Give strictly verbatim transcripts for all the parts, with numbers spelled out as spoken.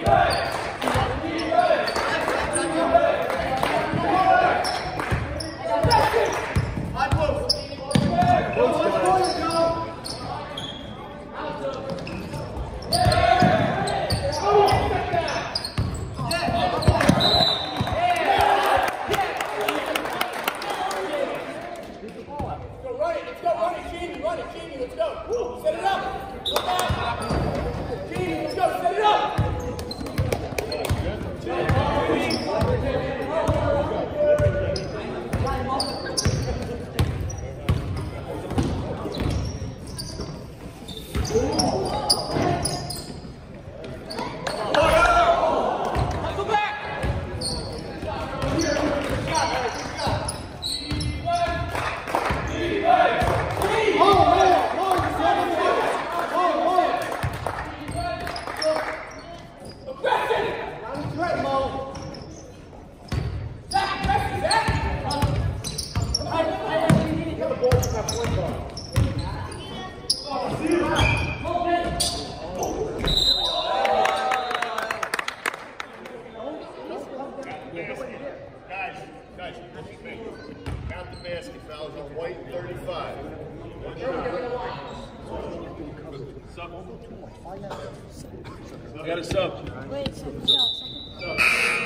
I got a sub. Wait, sub, sub, sub.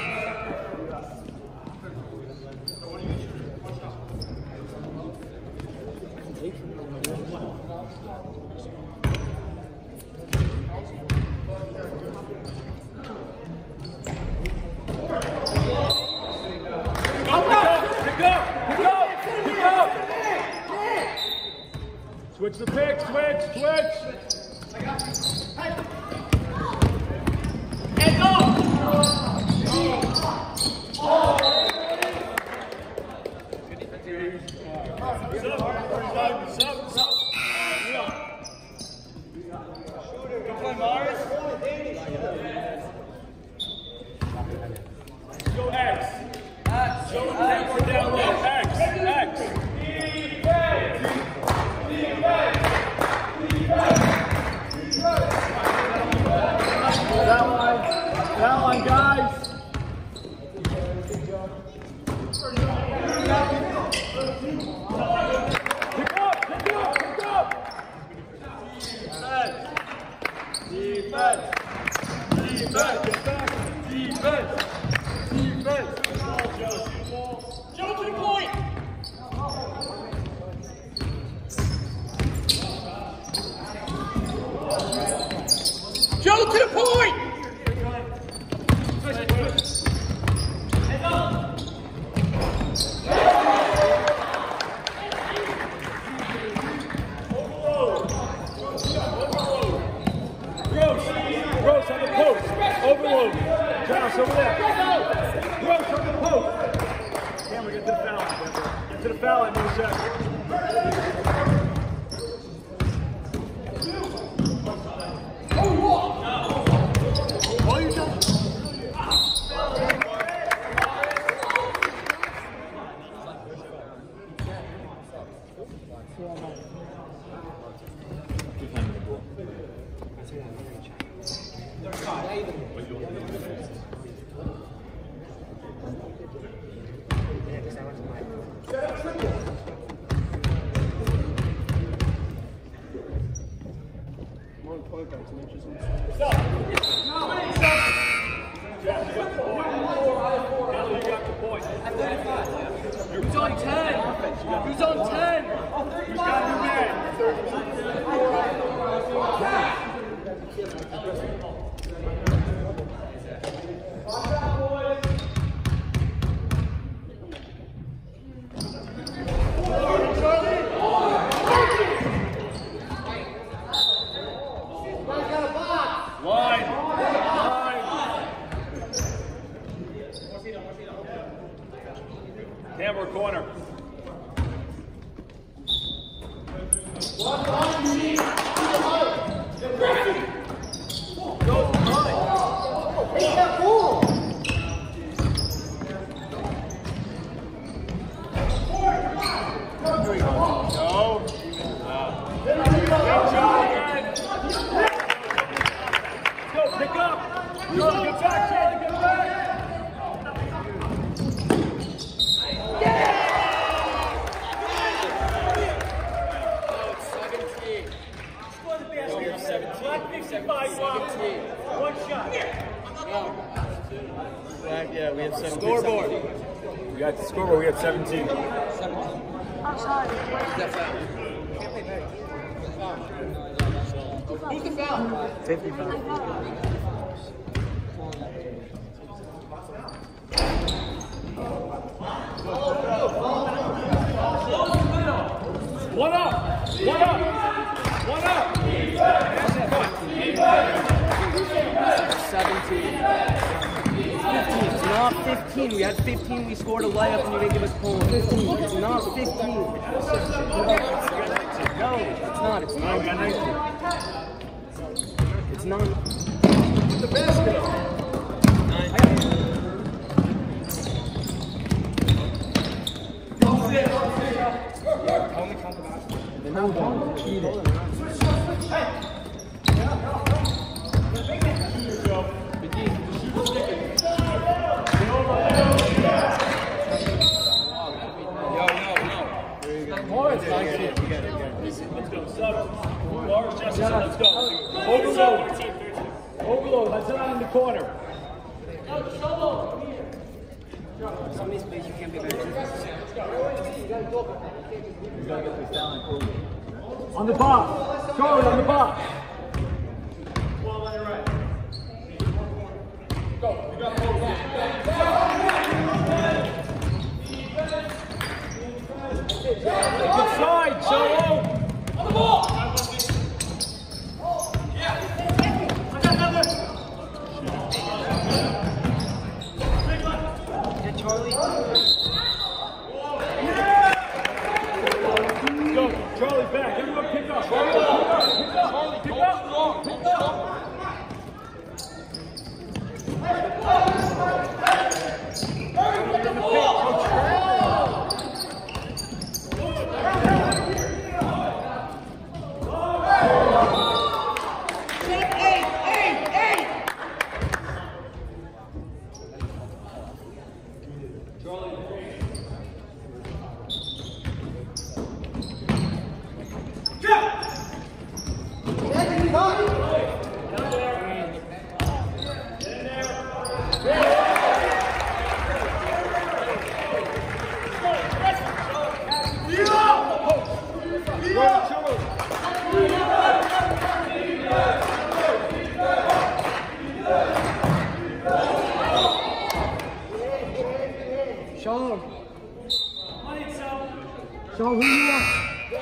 Switch the pick, switch, switch. And go! Go play Mars. Go X. X. Show them that more down low. X. X. That one, that one, guys. Pick up, pick up, pick up. Defense, defense, defense, defense, defense. Joe to the point! Joe to the point! Gross on the post. Overload. Josh over there. Gross on the post. Cameron, get to the foul. Get to the foul line in a second. All you do. Who's on ten? Who's on ten? Who's got your man? Line. Camera corner. Go, pick up. Charlie, get back, Charlie, get back! seventeen. One shot. Yeah, we have seventeen. Scoreboard. We got the scoreboard, we have seventeen. I'm sorry. Who's the foul? fifty-five. One up! One up! One up! seventeen. fifteen. It's not fifteen. We had fifteen. We scored a layup and you didn't give us points. fifteen. It's not fifteen. No, it's not. It's not. It's not. The basket! Only count the basket. Then no one. Eat it. Let's go, sub. Lars, Justin, let's go. Overload. Overload, let's sit out in the corner. Some of these plays you can't be very On the box. Charlie, on the box. Good side, Solo. On the ball. Get Charlie. Go, Charlie back. Everyone pick up. Pick up. Pick up. Pick up. Pick up. Sean. Sean, who you are?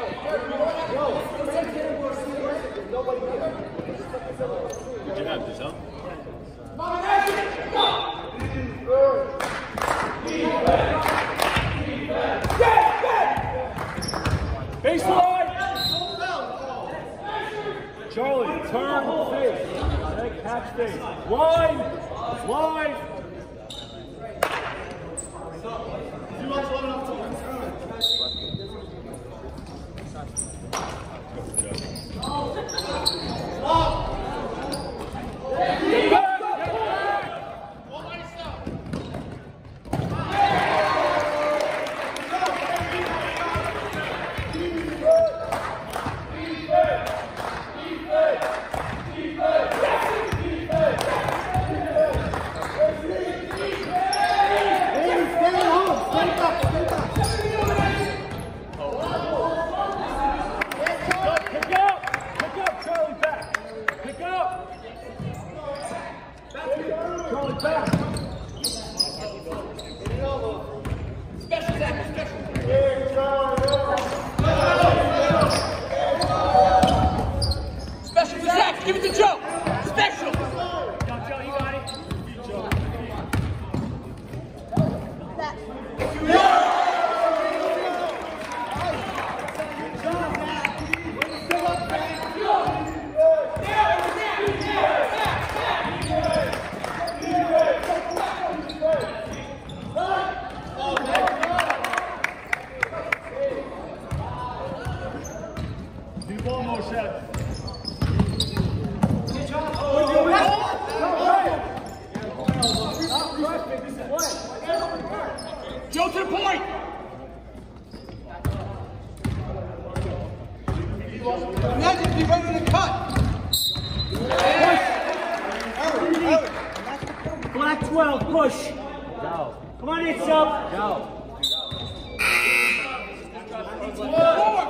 Good job, Giselle. Baseline! Charlie, turn face. Okay, catch face. Line! Line! Get back! Give it to Joe! Special! Joe, you got it. Joe. That. Black twelve, push. Go. Come on, Itzel. Go. Four.